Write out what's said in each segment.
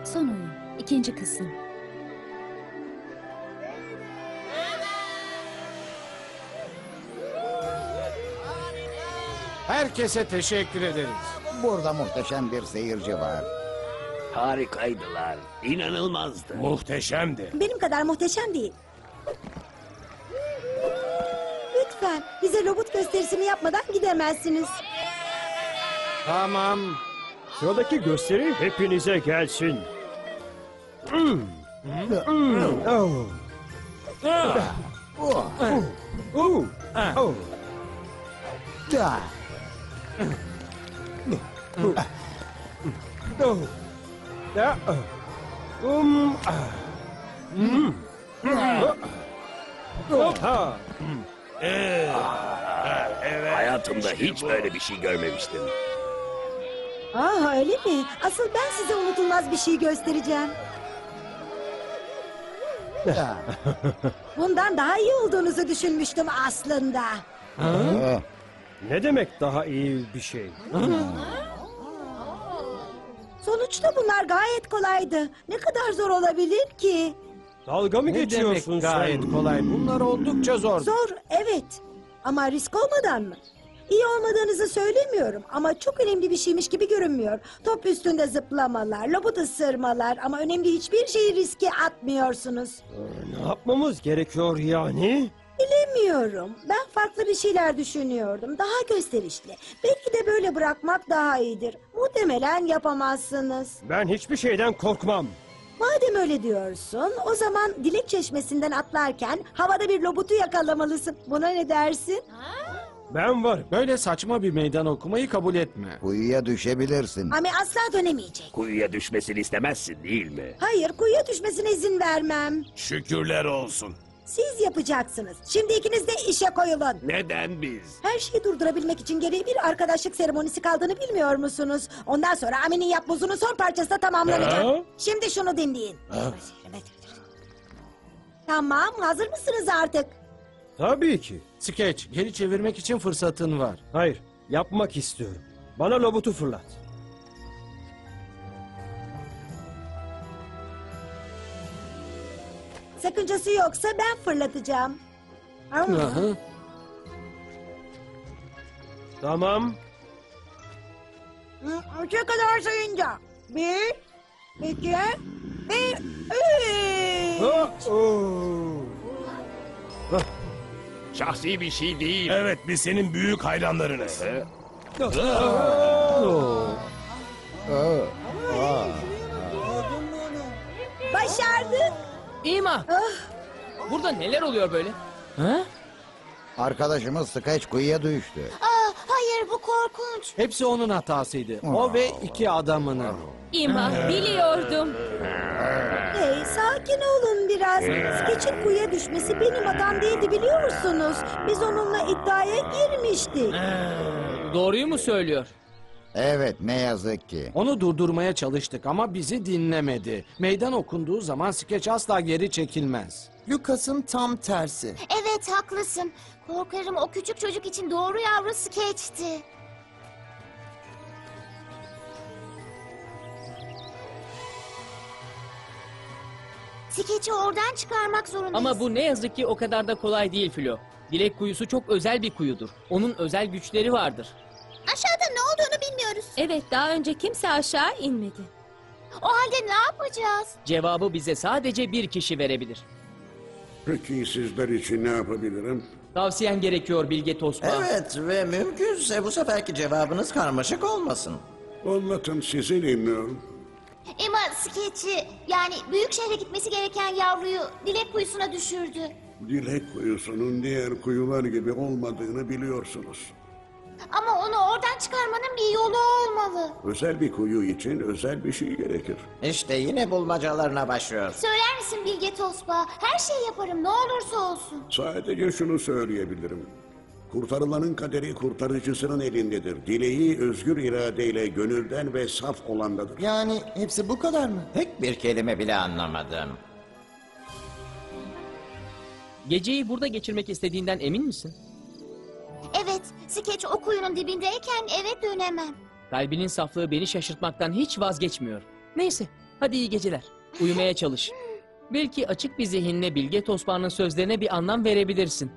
Son oyun. İkinci kısım. Herkese teşekkür ederiz. Burada muhteşem bir seyirci var. Harikaydılar. İnanılmazdı. Muhteşemdi. Benim kadar muhteşem değil. Lütfen bize robot gösterisini yapmadan gidemezsiniz. Tamam. Sıradaki gösteri hepinize gelsin. Oh. Oh. Oh. Da. Oh. Ya. Ha. Hayatımda hiç böyle bir şey görmemiştim. Aa öyle mi? Asıl ben size unutulmaz bir şey göstereceğim. Da. Bundan daha iyi olduğunuzu düşünmüştüm aslında. Ne demek daha iyi bir şey? Sonuçta bunlar gayet kolaydı. Ne kadar zor olabilir ki? Dalga mı Ne demek geçiyorsun gayet sen? kolay. Bunlar oldukça zor. Zor, evet. Ama risk olmadan mı? İyi olmadığınızı söylemiyorum ama çok önemli bir şeymiş gibi görünmüyor. Top üstünde zıplamalar, lobut ısırmalar ama önemli hiçbir şeyi riske atmıyorsunuz. Ne yapmamız gerekiyor yani? Bilemiyorum. Ben farklı bir şeyler düşünüyordum. Daha gösterişli. Belki de böyle bırakmak daha iyidir. Muhtemelen yapamazsınız. Ben hiçbir şeyden korkmam. Madem öyle diyorsun, o zaman Dilek Çeşmesi'nden atlarken havada bir lobutu yakalamalısın. Buna ne dersin? Ben varım. Böyle saçma bir meydan okumayı kabul etme. Kuyuya düşebilirsin. Ami asla dönemeyecek. Kuyuya düşmesini istemezsin değil mi? Hayır, kuyuya düşmesine izin vermem. Şükürler olsun. Siz yapacaksınız. Şimdi ikiniz de işe koyulun. Neden biz? Her şeyi durdurabilmek için gereği bir arkadaşlık seremonisi kaldığını bilmiyor musunuz? Ondan sonra Amin'in yapbozunun son parçası da tamamlanacak. Ha? Şimdi şunu dinleyin. Tamam, hazır mısınız artık? Tabii ki. Skeç, geri çevirmek için fırsatın var. Hayır, yapmak istiyorum. Bana lobutu fırlat. Sakıncası yoksa ben fırlatacağım. Hı. Tamam. Üçe kadar sayınca. 1, 2, 1, 3. Şahsi bir şey değil. Evet, biz senin büyük hayranlarınız. Başardık. İma. Burada neler oluyor böyle? Ha? Arkadaşımız Skeç kuyuya düştü. Hayır bu korkunç. Hepsi onun hatasıydı. O ve iki adamını. İma, biliyordum. Hey sakin olun biraz. Skeç'in kuyuya düşmesi benim hatam değildi biliyorsunuz. Biz onunla iddiaya girmiştik. Doğruyu mu söylüyor? Evet, ne yazık ki. Onu durdurmaya çalıştık ama bizi dinlemedi. Meydan okunduğu zaman Skeç asla geri çekilmez. Lucas'ın tam tersi. Evet haklısın. Korkarım o küçük çocuk için doğru yavru Skeç'ti. Skeç'i oradan çıkarmak zorundayız. Ama bu ne yazık ki o kadar da kolay değil Flo. Dilek kuyusu çok özel bir kuyudur. Onun özel güçleri vardır. Aşağıda ne olduğunu bilmiyoruz. Evet, daha önce kimse aşağı inmedi. O halde ne yapacağız? Cevabı bize sadece bir kişi verebilir. Peki sizler için ne yapabilirim? Tavsiyen gerekiyor Bilge Tosba. Evet ve mümkünse bu seferki cevabınız karmaşık olmasın. Anlatın, sizi dinliyorum. Emma Skeç'i yani büyük şehre gitmesi gereken yavruyu Dilek kuyusuna düşürdü. Dilek kuyusunun diğer kuyular gibi olmadığını biliyorsunuz. Ama onu oradan çıkarmanın bir yolu olmalı. Özel bir kuyu için özel bir şey gerekir. İşte yine bulmacalarına başlıyor. Söyler misin Bilge Tosba? Her şeyi yaparım ne olursa olsun. Sadece şunu söyleyebilirim. Kurtarılanın kaderi kurtarıcısının elindedir. Dileği özgür iradeyle gönülden ve saf olandadır. Yani hepsi bu kadar mı? Tek bir kelime bile anlamadım. Geceyi burada geçirmek istediğinden emin misin? Evet, Skeç o kuyunun dibindeyken eve dönemem. Kalbinin saflığı beni şaşırtmaktan hiç vazgeçmiyor. Neyse, Hadi iyi geceler. Uyumaya çalış. Belki açık bir zihinle Bilge Tosbağa'nın sözlerine bir anlam verebilirsin.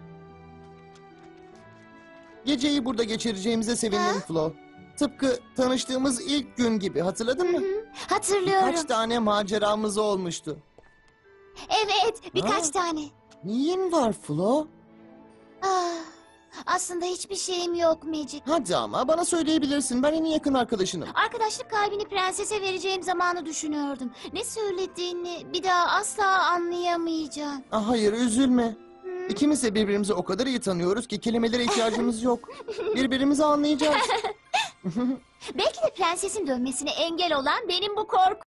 Geceyi burada geçireceğimize sevindim Flo. Tıpkı tanıştığımız ilk gün gibi, hatırladın mı? Hatırlıyorum. Kaç tane maceramız olmuştu. Evet, birkaç Ha? tane. Neyin var Flo? Ah, aslında hiçbir şeyim yok Magic. Hadi ama bana söyleyebilirsin. Ben en yakın arkadaşınım. Arkadaşlık kalbini prensese vereceğim zamanı düşünüyordum. Ne söylediğini bir daha asla anlayamayacağım. Ah, hayır, üzülme. İkimiz de birbirimizi o kadar iyi tanıyoruz ki kelimelere ihtiyacımız yok. Birbirimizi anlayacağız. Belki de prensesin dönmesine engel olan benim bu korkum.